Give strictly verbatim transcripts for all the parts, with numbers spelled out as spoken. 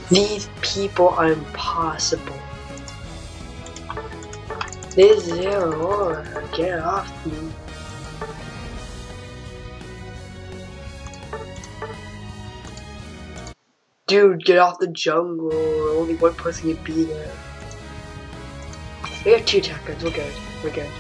These people are impossible. This zero, get off me. Dude, get off the jungle. Only one person can be there. We have two attackers. We're good. We're good.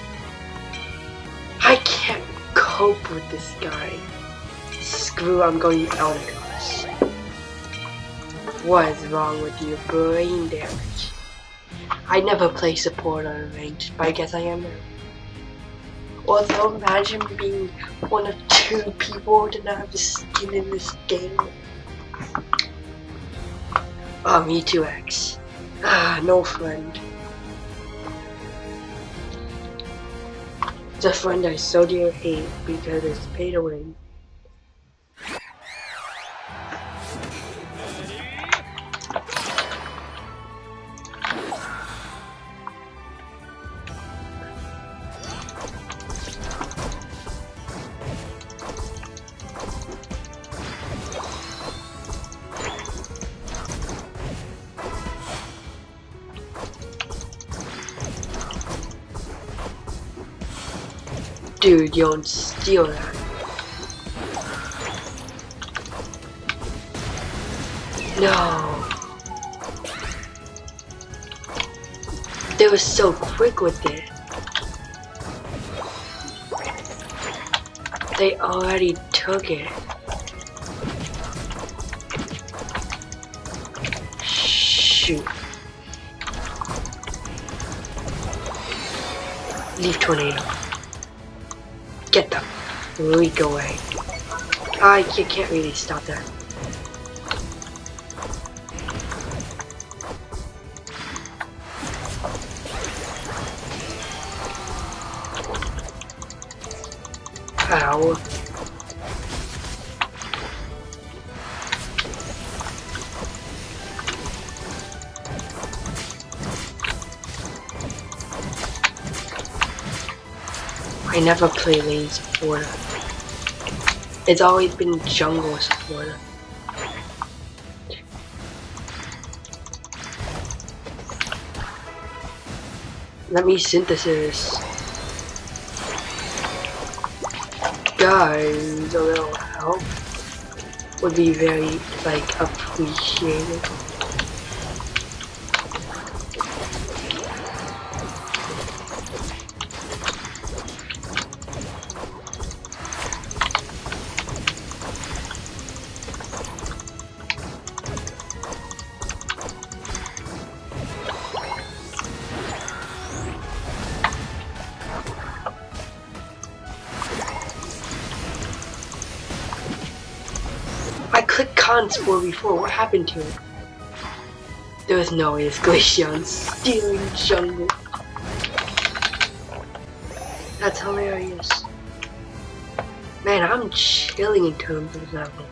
I can't cope with this guy. Screw, I'm going Eldegoss. What is wrong with you? Brain damage. I never play support on ranked, but I guess I am now. Also, imagine being one of two people to not have the skin in this game. Oh, me too, X. Ah, no friend. It's a friend I so dear hate because it's pay to win. Dude, you don't steal that. No. They were so quick with it. They already took it. Shoot. Leaf tornado. Get the freak away. I you can't really stop that. Ow. I never play lane supporter. It's always been jungle supporter. Let me synthesis. Guys, a little help would be very, like, appreciated. I clicked Conspore before, what happened to it? There was no way this Glaceon stealing jungle. That's hilarious. Man, I'm chilling in terms of level.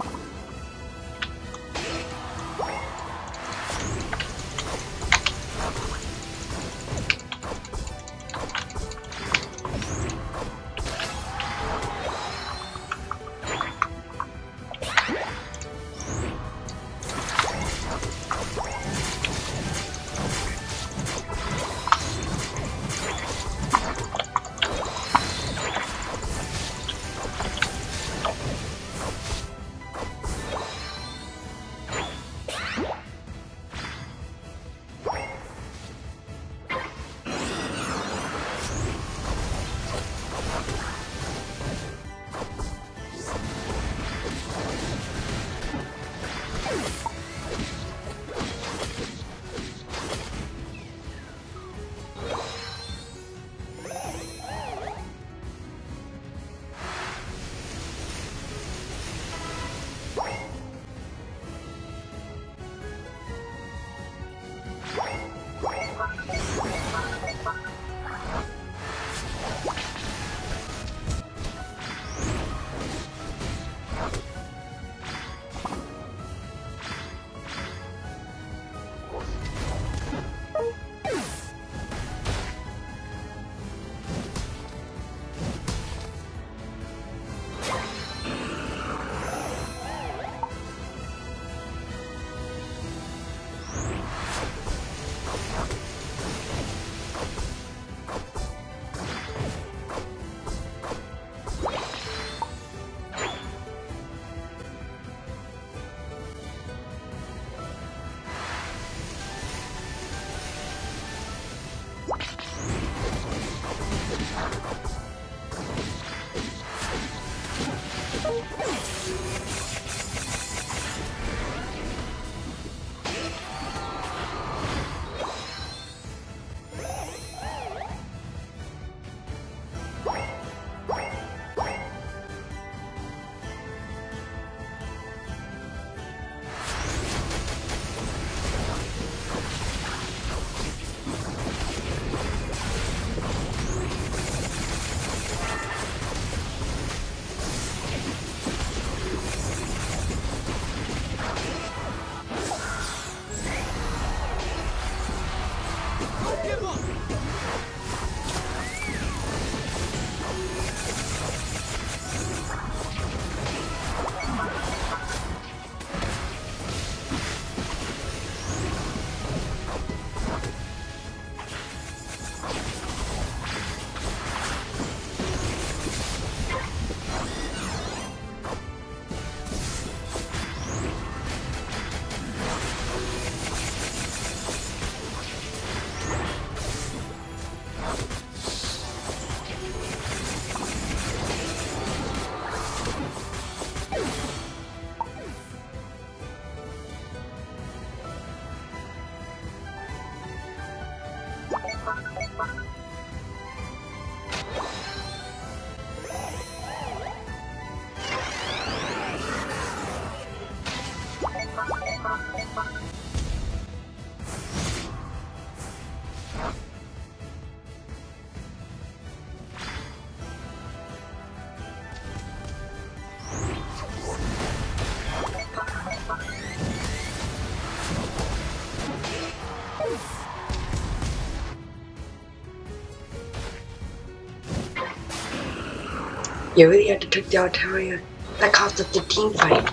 You really had to take the Altaria. That cost us the team fight.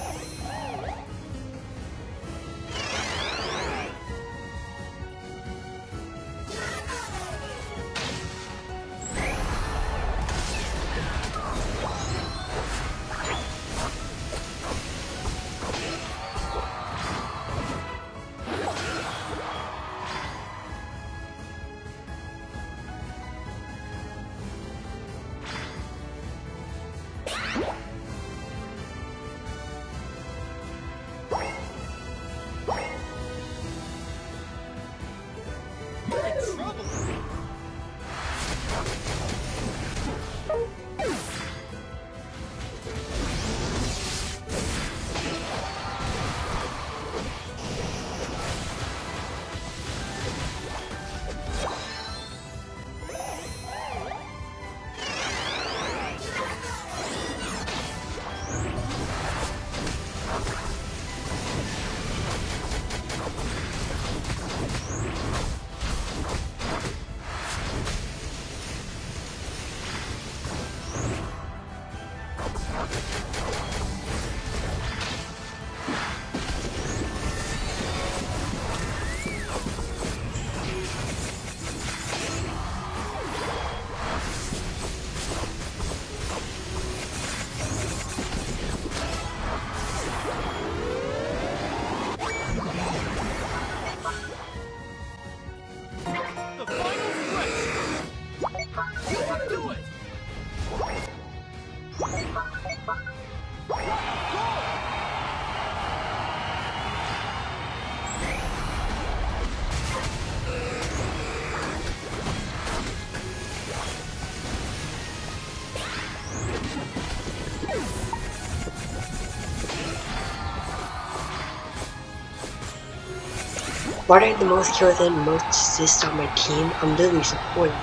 Why do I have the most kills and most assists on my team? I'm literally supporting.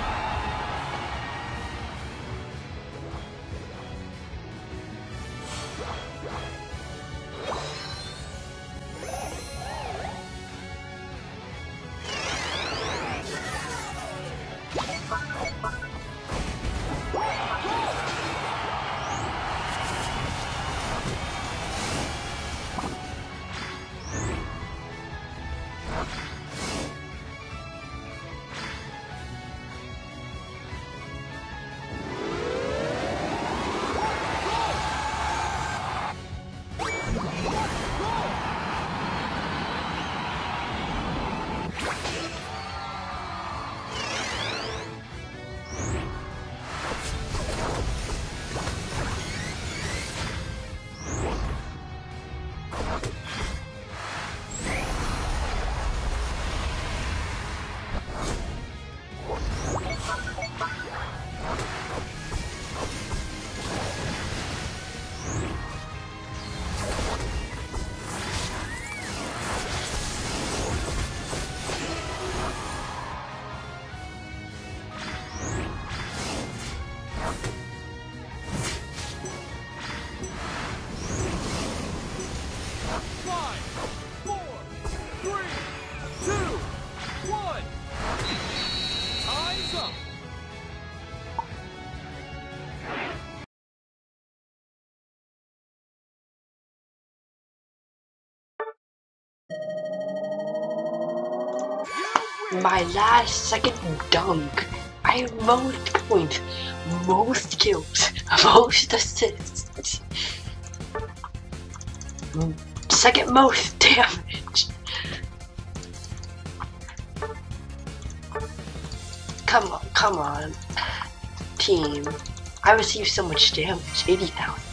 My last second dunk. I have most points, most kills, most assists, second most damage. Come on, come on, team. I received so much damage, eighty thousand.